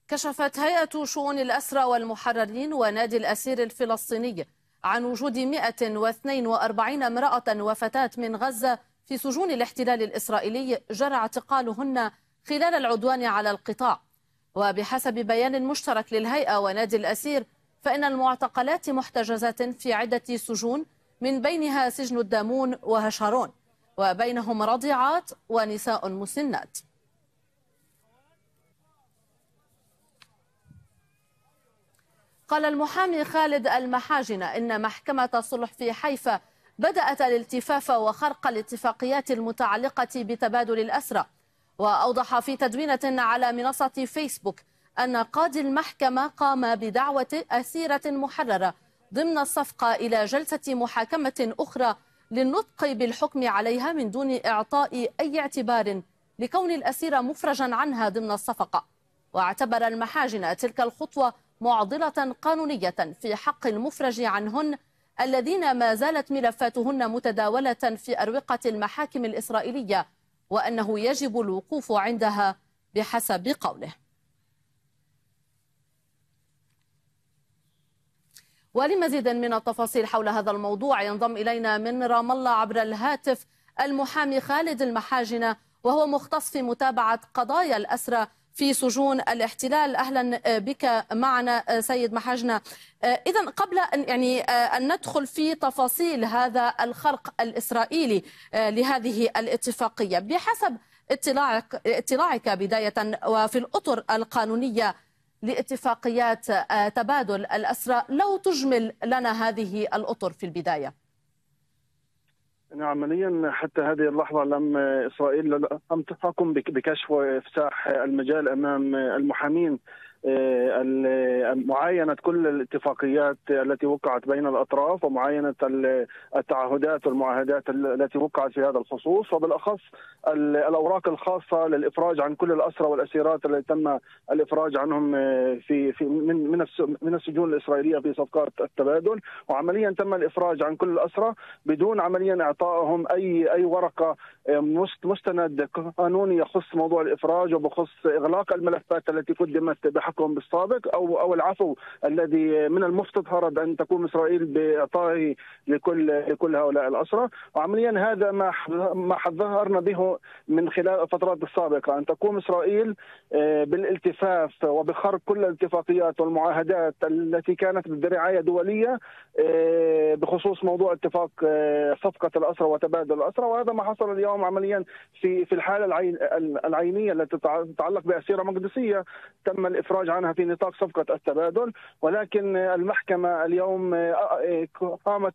كشفت هيئة شؤون الأسرى والمحررين ونادي الأسير الفلسطيني عن وجود 142 امرأة وفتاة من غزة في سجون الاحتلال الإسرائيلي جرى اعتقالهن خلال العدوان على القطاع. وبحسب بيان مشترك للهيئة ونادي الأسير فإن المعتقلات محتجزات في عدة سجون من بينها سجن الدامون وهشارون، وبينهم رضيعات ونساء مسنات. قال المحامي خالد المحاجن إن محكمة الصلح في حيفا بدأت الالتفاف وخرق الاتفاقيات المتعلقة بتبادل الأسرى، وأوضح في تدوينة على منصة فيسبوك أن قاضي المحكمة قام بدعوة أسيرة محررة ضمن الصفقة إلى جلسة محاكمة أخرى للنطق بالحكم عليها من دون إعطاء أي اعتبار لكون الأسيرة مفرجا عنها ضمن الصفقة. واعتبر المحاجن تلك الخطوة معضلة قانونية في حق المفرج عنهن الذين ما زالت ملفاتهن متداولة في أروقة المحاكم الإسرائيلية، وأنه يجب الوقوف عندها بحسب قوله. ولمزيد من التفاصيل حول هذا الموضوع ينضم إلينا من رام الله عبر الهاتف المحامي خالد المحاجن، وهو مختص في متابعة قضايا الأسرى في سجون الاحتلال. أهلا بك معنا سيد محاجنة. إذن قبل أن ندخل في تفاصيل هذا الخرق الإسرائيلي لهذه الاتفاقية، بحسب اطلاعك بداية وفي الأطر القانونية لاتفاقيات تبادل الأسرى، لو تجمل لنا هذه الأطر في البداية. عمليا حتى هذه اللحظة إسرائيل لم تقم بكشف وإفساح المجال أمام المحامين معاينة كل الاتفاقيات التي وقعت بين الأطراف ومعاينة التعهدات والمعاهدات التي وقعت في هذا الخصوص، وبالأخص الأوراق الخاصة للإفراج عن كل الأسرى والأسيرات التي تم الإفراج عنهم في من السجون الإسرائيلية في صفقات التبادل. وعمليا تم الإفراج عن كل الأسرى بدون عمليا إعطائهم أي ورقة مستند قانوني يخص موضوع الإفراج وبخص إغلاق الملفات التي قدمت بحقهم بالسابق أو العفو الذي من المفترض أن تقوم إسرائيل بإعطائه لكل هؤلاء الأسرى. وعمليا هذا ما حذرنا به من خلال الفترات السابقة، أن تقوم إسرائيل بالالتفاف وبخرق كل الاتفاقيات والمعاهدات التي كانت برعاية دولية بخصوص موضوع اتفاق صفقة الأسرى وتبادل الأسرى. وهذا ما حصل اليوم عمليا في الحالة العينية التي تتعلق بأسيرة مقدسية تم الإفراج عنها في نطاق صفقة التبادل، ولكن المحكمة اليوم قامت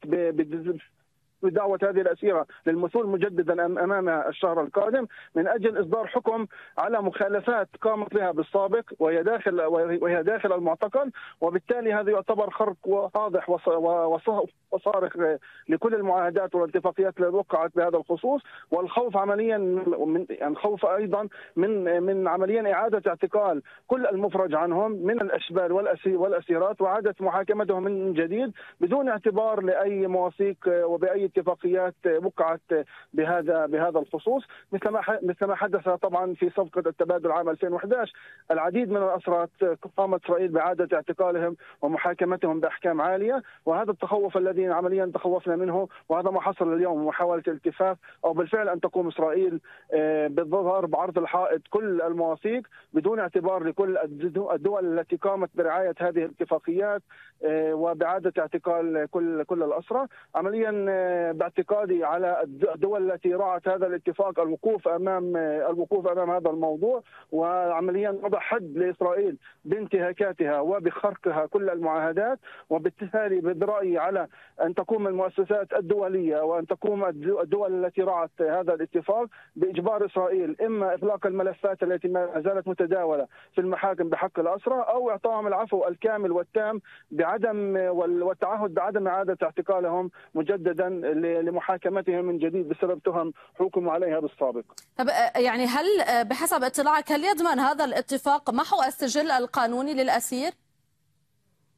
بدعوة هذه الأسيرة للمثول مجددا أمامها الشهر القادم من أجل إصدار حكم على مخالفات قامت بها بالسابق وهي داخل المعتقل، وبالتالي هذا يعتبر خرق واضح وصارخ لكل المعاهدات والاتفاقيات التي وقعت بهذا الخصوص. والخوف عمليا خوف أيضا من عمليا إعادة اعتقال كل المفرج عنهم من الأشبال والأسيرات وإعادة محاكمتهم من جديد بدون اعتبار لأي مواثيق وبأي اتفاقيات وقعت بهذا الخصوص، مثل ما حدث طبعا في صفقة التبادل عام 2011. العديد من الأسرى قامت إسرائيل بإعادة اعتقالهم ومحاكمتهم بأحكام عالية، وهذا التخوف الذي عمليا تخوفنا منه، وهذا ما حصل اليوم، محاولة الالتفاف أو بالفعل أن تقوم إسرائيل بالظهر بعرض الحائط كل المواثيق بدون اعتبار لكل الدول التي قامت برعاية هذه الاتفاقيات وبإعادة اعتقال كل الأسرى. عمليا باعتقادي على الدول التي رعت هذا الاتفاق الوقوف امام هذا الموضوع، وعمليا وضع حد لاسرائيل بانتهاكاتها وبخرقها كل المعاهدات. وبالتالي برأيي على ان تقوم المؤسسات الدوليه وان تقوم الدول التي رعت هذا الاتفاق باجبار اسرائيل اما اغلاق الملفات التي ما زالت متداوله في المحاكم بحق الاسرى، او اعطائهم العفو الكامل والتام بعدم والتعهد بعدم اعاده اعتقالهم مجددا لمحاكمتهم من جديد بسبب تهم حكموا عليها بالسابق. طب يعني هل بحسب اطلاعك هل يضمن هذا الاتفاق محو السجل القانوني للأسير؟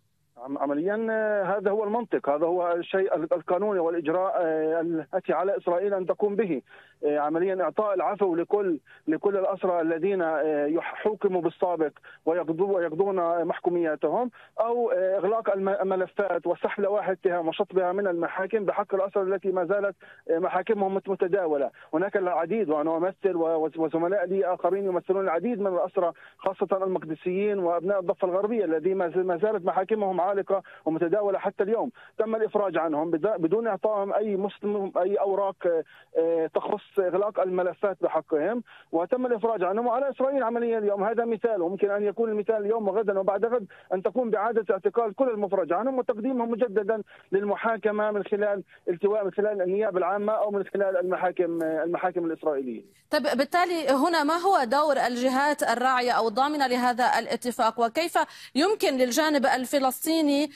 عمليا هذا هو المنطق، هذا هو الشيء القانوني والإجراء التي على إسرائيل أن تقوم به. عمليا إعطاء العفو لكل الأسرى الذين حوكموا بالسابق ويقضون محكومياتهم، أو إغلاق الملفات وسحب لوائح الاتهام وشطبها من المحاكم بحق الأسرى التي ما زالت محاكمهم متداولة. هناك العديد، وأنا أمثل وزملاء لي آخرين يمثلون العديد من الأسرى، خاصة المقدسيين وأبناء الضفة الغربية الذين ما زالت محاكمهم عالقة ومتداولة حتى اليوم. تم الإفراج عنهم بدون إعطائهم أي أوراق تخص إغلاق الملفات بحقهم، وتم الإفراج عنهم. وعلى إسرائيل عمليا اليوم، هذا مثال، وممكن أن يكون المثال اليوم وغدا وبعد غد، أن تقوم بإعادة اعتقال كل المفرج عنهم وتقديمهم مجددا للمحاكمة من خلال النيابة العامة أو من خلال المحاكم الإسرائيلية. طيب، بالتالي هنا ما هو دور الجهات الراعية أو الضامنة لهذا الاتفاق، وكيف يمكن للجانب الفلسطيني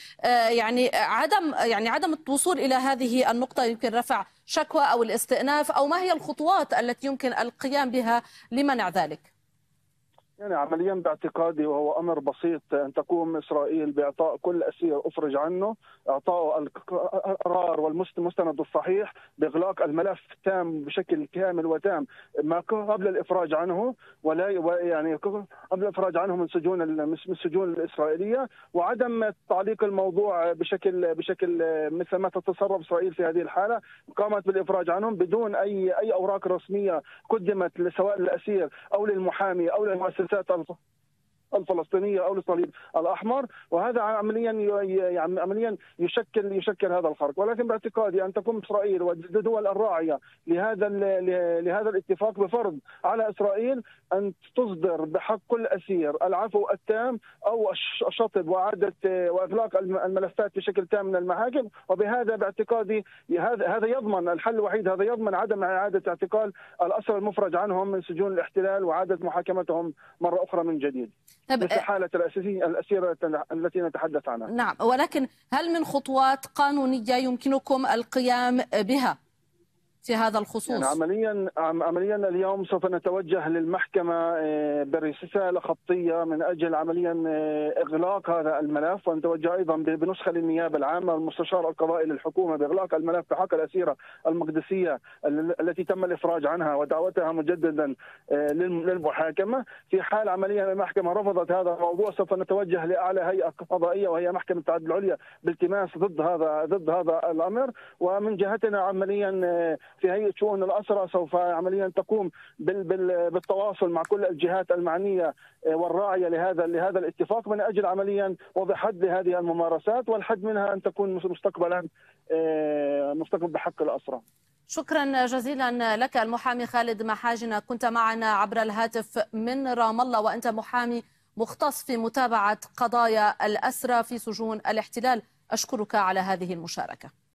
عدم الوصول إلى هذه النقطة؟ يمكن رفع شكوى أو الاستئناف، أو ما هي الخطوات التي يمكن القيام بها لمنع ذلك؟ عمليا باعتقادي، وهو امر بسيط، ان تقوم اسرائيل باعطاء كل اسير افرج عنه، اعطاء القرار والمستند الصحيح باغلاق الملف تام بشكل كامل وتام ما قبل الافراج عنه، قبل الافراج عنه من السجون الاسرائيليه، وعدم تعليق الموضوع بشكل مثل ما تتصرف اسرائيل في هذه الحاله. قامت بالافراج عنهم بدون اي اوراق رسميه قدمت سواء للاسير او للمحامي او للمؤسسات الفلسطينية أو للصليب الأحمر، وهذا عمليا يشكل هذا الخرق. ولكن باعتقادي أن تقوم إسرائيل والدول الراعية لهذا الاتفاق بفرض على إسرائيل أن تصدر بحق كل أسير العفو التام أو الشطب وإغلاق الملفات بشكل تام من المحاكم. وبهذا باعتقادي هذا يضمن، الحل الوحيد هذا يضمن عدم إعادة اعتقال الأسرى المفرج عنهم من سجون الاحتلال وإعادة محاكمتهم مرة أخرى من جديد، مثل حالة الأسيرة التي نتحدث عنها. نعم، ولكن هل من خطوات قانونية يمكنكم القيام بها في هذا الخصوص؟ عمليا اليوم سوف نتوجه للمحكمة برسالة خطية من أجل عمليا إغلاق هذا الملف، ونتوجه أيضا بنسخة للنيابة العامة والمستشار القضائي للحكومة بإغلاق الملف بحق الأسيرة المقدسية التي تم الإفراج عنها ودعوتها مجددا للمحاكمة. في حال عمليا المحكمة رفضت هذا الموضوع، سوف نتوجه لأعلى هيئة قضائية وهي محكمة التعدد العليا بالتماس ضد هذا الأمر. ومن جهتنا عمليا في هيئة شؤون الأسرى سوف عمليا تقوم بالتواصل مع كل الجهات المعنية والراعية لهذا الاتفاق من أجل عمليا وضع حد لهذه الممارسات، والحد منها أن تكون مستقبل بحق الأسرى. شكرا جزيلا لك المحامي خالد محاجنة، كنت معنا عبر الهاتف من رام الله، وأنت محامي مختص في متابعة قضايا الأسرى في سجون الاحتلال. أشكرك على هذه المشاركة.